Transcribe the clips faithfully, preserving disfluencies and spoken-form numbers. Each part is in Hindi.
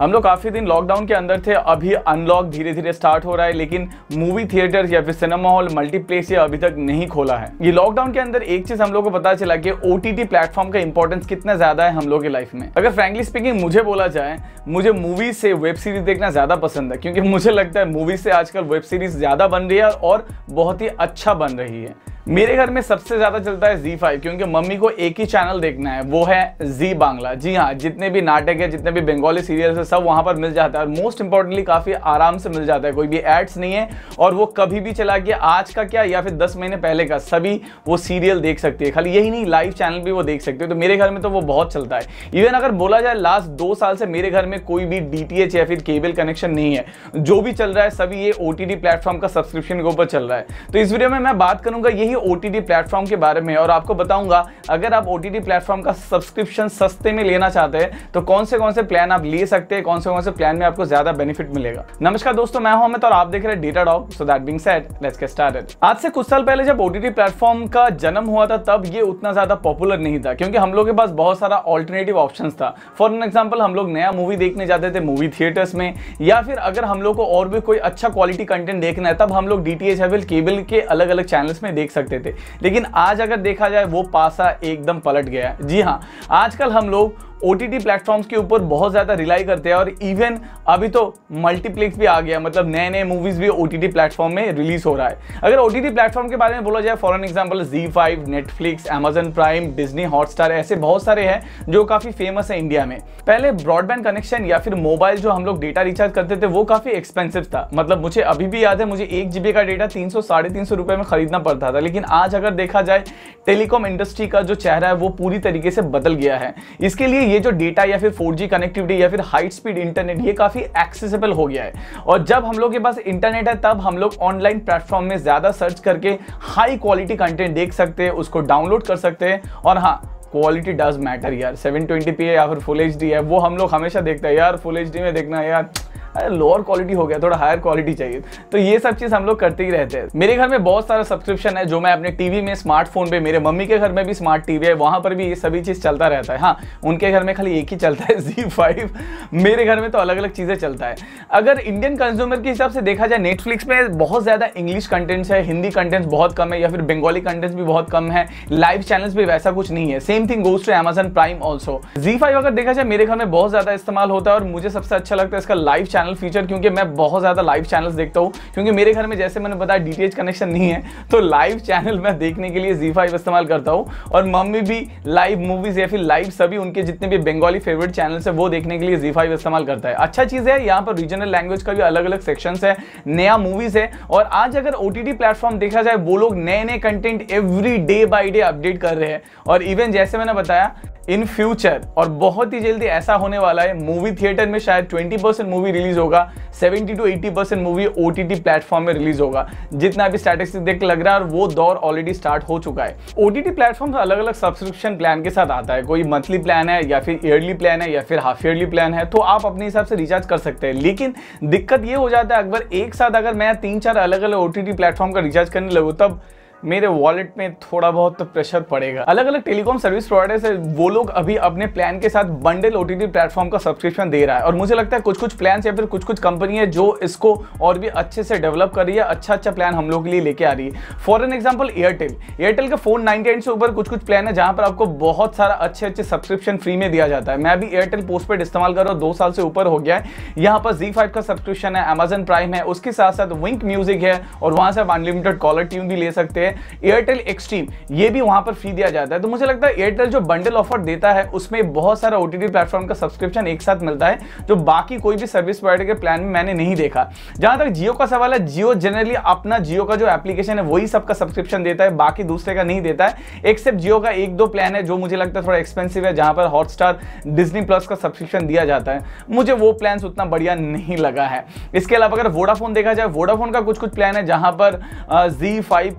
हम लोग काफी दिन लॉकडाउन के अंदर थे, अभी अनलॉक धीरे धीरे स्टार्ट हो रहा है, लेकिन मूवी थिएटर या फिर सिनेमा हॉल, मल्टीप्लेक्स ये अभी तक नहीं खोला है। ये लॉकडाउन के अंदर एक चीज हम लोग को पता चला कि ओटीटी प्लेटफॉर्म का इंपॉर्टेंस कितना ज्यादा है हम लोग की लाइफ में। अगर फ्रैंकली स्पीकिंग मुझे बोला जाए, मुझे मूवी से वेब सीरीज देखना ज्यादा पसंद है, क्योंकि मुझे लगता है मूवी से आजकल वेब सीरीज ज्यादा बन रही है और बहुत ही अच्छा बन रही है। मेरे घर में सबसे ज्यादा चलता है ज़ी फाइव, क्योंकि मम्मी को एक ही चैनल देखना है, वो है जी बांग्ला। जी हाँ, जितने भी नाटक है, जितने भी बंगाली सीरियल्स है, सब वहां पर मिल जाता है और मोस्ट इंपॉर्टेंटली काफी आराम से मिल जाता है। कोई भी एड्स नहीं है और वो कभी भी चला गया, आज का क्या या फिर दस महीने पहले का, सभी वो सीरियल देख सकती है। खाली यही नहीं, लाइव चैनल भी वो देख सकते हो। तो मेरे घर में तो वो बहुत चलता है। इवन अगर बोला जाए लास्ट दो साल से मेरे घर में कोई भी डीटीएच या फिर केबल कनेक्शन नहीं है, जो भी चल रहा है सभी ये ओटीटी प्लेटफॉर्म का सब्सक्रिप्शन के ऊपर चल रहा है। तो इस वीडियो में मैं बात करूंगा यही ओटीटी प्लेटफॉर्म के बारे में और आपको बताऊंगा अगर आप ओटीटी प्लेटफॉर्म का सब्सक्रिप्शन सस्ते में लेना चाहते हैं तो कौन से कौन से प्लान आप ले सकते हैं, कौन से कौन से प्लान में आपको ज्यादा बेनिफिट मिलेगा। नमस्कार दोस्तों, मैं हूं अमित और आप देख रहे हैं data dog. So that being said, let's get started. आज से कुछ साल पहले जब ओटीटी प्लेटफॉर्म का जन्म हुआ था तब ये उतना ज्यादा पॉपुलर नहीं था, क्योंकि हम लोग के पास बहुत सारा ऑल्टरनेटिव ऑप्शंस था। फॉर एन एग्जांपल, हम लोग नया मूवी देखने जाते थे मूवी थिएटर्स में, या फिर अगर हम लोग को और भी कोई अच्छा क्वालिटी कंटेंट देखना है तब हम लोग डीटीएच या फिर केबल के अलग अलग चैनल्स में देख सकते थे। लेकिन आज अगर देखा जाए वो पासा एकदम पलट गया है। जी हाँ, आजकल हम लोग ओटीटी प्लेटफॉर्म्स के ऊपर बहुत ज्यादा रिलाई करते हैं और इवन अभी तो मल्टीप्लेक्स भी आ गया, मतलब नए नए मूवीज भी ओटीटी प्लेटफॉर्म में रिलीज हो रहा है। अगर ओटीटी प्लेटफॉर्म के बारे में बोला जाए, for an example Zee five, Netflix, Amazon Prime, Disney Hotstar, ऐसे बहुत सारे हैं जो काफी फेमस है इंडिया में। पहले ब्रॉडबैंड कनेक्शन या फिर मोबाइल जो हम लोग डेटा रिचार्ज करते थे वो काफी एक्सपेंसिव था। मतलब मुझे अभी भी याद है, मुझे एक जीबी का डेटा तीन सौ साढ़े तीन सौ रुपए में खरीदना पड़ता था। लेकिन आज अगर देखा जाए, टेलीकॉम इंडस्ट्री का जो चेहरा है वो पूरी तरीके से बदल गया है। इसके लिए ये जो डेटा या फिर फोर जी कनेक्टिविटी या फिर हाई स्पीड इंटरनेट, ये काफी एक्सेसिबल हो गया है। और जब हम लोग के पास इंटरनेट है तब हम लोग ऑनलाइन प्लेटफॉर्म में ज्यादा सर्च करके हाई क्वालिटी कंटेंट देख सकते हैं, उसको डाउनलोड कर सकते हैं। और हाँ, क्वालिटी डज मैटर यार। सेवन ट्वेंटी पी है या फिर फुल एच डी है, वो हम लोग हमेशा देखते हैं यार, फुल एच डी में देखना है यार, अरे लोअर क्वालिटी हो गया, थोड़ा हायर क्वालिटी चाहिए। तो ये सब चीज हम लोग करते ही रहते हैं। मेरे घर में बहुत सारा सब्सक्रिप्शन है जो मैं अपने टीवी में, स्मार्टफोन पे, मेरे मम्मी के घर में भी स्मार्ट टीवी है, वहां पर भी ये सभी चीज चलता रहता है। हाँ, उनके घर में खाली एक ही चलता है, ज़ी फाइव। मेरे घर में तो अलग अलग चीजें चलता है। अगर इंडियन कंज्यूमर के हिसाब से देखा जाए, नेटफ्लिक्स में बहुत ज्यादा इंग्लिश कंटेंट्स है, हिंदी कंटेंट्स बहुत कम है, या फिर बंगाली कंटेंट्स भी बहुत कम है, लाइव चैनल्स भी वैसा कुछ नहीं है। Same thing goes to Amazon Prime also. Zee five अगर देखा जाए मेरे घर में बहुत ज्यादा इस्तेमाल होता है और मुझे सबसे अच्छा लगता है इसका लाइव चैनल फीचर, क्योंकि मैं बहुत ज्यादा लाइव चैनल्स देखता हूं। क्योंकि मेरे घर में, जैसे मैंने बताया, डीटीएच कनेक्शन नहीं है, तो लाइव चैनल मैं देखने के लिए ज़ी फाइव इस्तेमाल करता हूं। और मम्मी भी लाइव मूवीज या फिर लाइव सभी उनके जितने भी बंगाली फेवरेट चैनल्स है वो देखने के लिए ज़ी फाइव इस्तेमाल करता है। अच्छा चीज है, यहाँ पर रीजनल लैंग्वेज का भी अलग अलग सेक्शंस है, नया मूवीज है। और आज अगर ओटीटी प्लेटफॉर्म देखा जाए, वो लोग नए नए content every day by day update कर रहे हैं। और इवन जैसे मैंने बताया, इन फ्यूचर और बहुत ही जल्दी ऐसा होने वाला है, मूवी थिएटर में शायद ट्वेंटी परसेंट मूवी रिलीज होगा, seventy to eighty percent movie OTT platform में रिलीज होगा। जितना भी स्टैटिस्टिक्स देख लग रहा है, और वो दौर ऑलरेडी स्टार्ट हो चुका है। ओटीटी प्लेटफॉर्म अलग अलग सब्सक्रिप्शन प्लान के साथ आता है। कोई मंथली प्लान है, या फिर ईयरली प्लान है, या फिर हाफ ईयरली प्लान है, तो आप अपने हिसाब से रिचार्ज कर सकते हैं। लेकिन दिक्कत ये हो जाता है, अगर एक साथ अगर मैं तीन चार अलग अलग ओटीटी प्लेटफॉर्म का रिचार्ज करने लगूँ, तब मेरे वॉलेट में थोड़ा बहुत तो प्रेशर पड़ेगा। अलग अलग टेलीकॉम सर्विस प्रोवाइडर्स है, वो लोग अभी अपने प्लान के साथ बंडल ओटीटी प्लेटफॉर्म का सब्सक्रिप्शन दे रहा है। और मुझे लगता है कुछ कुछ प्लान या फिर कुछ कुछ कंपनी है जो इसको और भी अच्छे से डेवलप कर रही है, अच्छा अच्छा प्लान हम लोग के लिए लेके आ रही है। For an example, Airtel Airtel का फोर नाइनटी नाइन से ऊपर कुछ कुछ प्लान है जहां पर आपको बहुत सारा अच्छे अच्छे सब्सक्रिप्शन फ्री में दिया जाता है। मैं भी एयरटेल पोस्टपेड इस्तेमाल कर रहा हूँ, दो साल से ऊपर हो गया है। यहाँ पर ज़ी फाइव का सब्सक्रिप्शन है, अमेजन प्राइम है, उसके साथ साथ विंक म्यूजिक है, और वहां से आप अनलिमिटेड कॉलर ट्यून भी ले सकते हैं। एयरटेल एक्सट्रीम ये भी वहां पर फ्री दिया जाता है। तो मुझे लगता है एयरटेल जो बंडल ऑफर देता है उसमें बहुत सारा ओटीटी प्लेटफॉर्म का सब्सक्रिप्शन एक साथ मिलता है, जो बाकी कोई भी सर्विस प्रोवाइडर के प्लान में मैंने नहीं देखा। जहां तक जियो का सवाल है, जियो जनरली अपना जियो का जो एप्लीकेशन है वही सबका सब्सक्रिप्शन देता है, बाकी दूसरे का नहीं देता है। एक्सेप्ट जियो का एक दो प्लान है जो मुझे लगता है थोड़ा एक्सपेंसिव है, जहां पर हॉटस्टार, डिज्नी प्लस का सब्सक्रिप्शन दिया जाता है। मुझे वो प्लान उतना बढ़िया नहीं लगा है। इसके अलावा अगर वोडाफोन देखा जाए, वोडाफोन का कुछ कुछ प्लान है जहां पर ज़ी फाइव का सब्सक्रिप्शन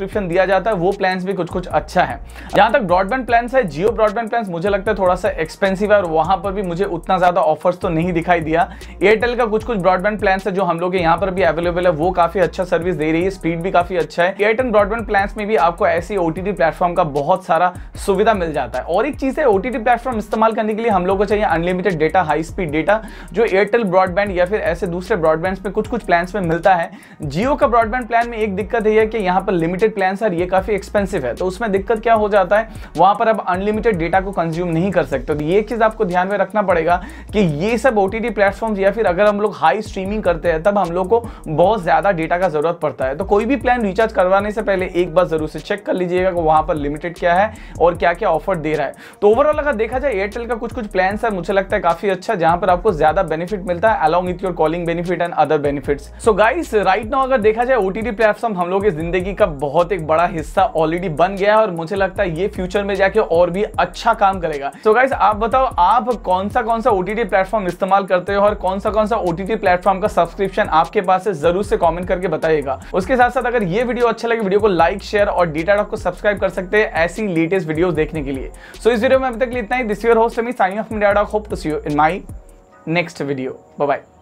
सब्सक्रिप्शन दिया जाता है वो प्लान्स भी कुछ कुछ अच्छा है। जहां तक ब्रॉडबैंड प्लान्स है, जियो ब्रॉडबैंड प्लान्स मुझे लगता है थोड़ा सा एक्सपेंसिव है और वहां पर भी मुझे उतना ज्यादा ऑफर्स तो नहीं दिखाई दिया। एयरटेल का कुछ कुछ ब्रॉडबैंड प्लान्स है जो हम लोग के यहाँ पर भी अवेलेबल है, वो काफी अच्छा सर्विस दे रही है, स्पीड भी काफी अच्छा है। एयरटेल ब्रॉडबैंड प्लान्स में भी आपको ऐसी ओटीटी प्लेटफॉर्म का बहुत सारा सुविधा मिल जाता है। और एक चीज है, ओटीटी प्लेटफॉर्म इस्तेमाल करने के लिए हम लोग को चाहिए unlimited data, high speed data, जो एयरटेल ब्रॉडबैंड या फिर ऐसे दूसरे ब्रॉडबैंड में कुछ कुछ प्लान्स में मिलता है। जियो का ब्रॉडबैंड प्लान में एक दिक्कत है कि यहाँ पर लिमिटेड प्लान है, ये काफी एक्सपेंसिव है, तो उसमें दिक्कत क्या हो जाता है, वहां पर आप अनलिमिटेड डेटा को कंज्यूम नहीं कर सकते। तो ये चीज आपको ध्यान में रखना पड़ेगा कि ये सब ओटीटी प्लेटफॉर्म्स या फिर अगर हम लोग हाई स्ट्रीमिंग करते हैं तब हम लोग को बहुत ज्यादा डेटा का जरूरत पड़ता है। तो कोई भी प्लान रिचार्ज करवाने से पहले एक बार जरूर से चेक कर लीजिएगा कि वहां पर लिमिटेड क्या है और क्या क्या ऑफर दे रहा है। तो ओवरऑल अगर देखा जाए एयरटेल का कुछ कुछ प्लान है मुझे लगता है काफी अच्छा, जहां पर आपको ज्यादा बेनिफिट मिलता है along with your calling benefit and other benefits. So guys right now अगर देखा जाए ओटीटी प्लेटफॉर्म हम लोग की जिंदगी का बहुत एक बड़ा हिस्सा ऑलरेडी बन गया है और मुझे लगता है ये फ्यूचर में जाके और भी अच्छा काम करेगा। तो गाइस आप बताओ आप कौन सा कौन सा ओटीटी प्लेटफॉर्म इस्तेमाल करते हो और कौन सा कौन सा ओटीटी प्लेटफॉर्म का सब्सक्रिप्शन आपके पास है, जरूर से कमेंट करके बताइएगा। उसके साथ साथ अगर ये वीडियो अच्छा लगे वीडियो को लाइक शेयर और डेटा डॉक को सब्सक्राइब कर सकते हैं ऐसी लेटेस्ट वीडियो देखने के लिए। सो इस वीडियो में अभी तक इतना ही। This your host me signing off from data dock, hope to see you in my next video. Bye bye.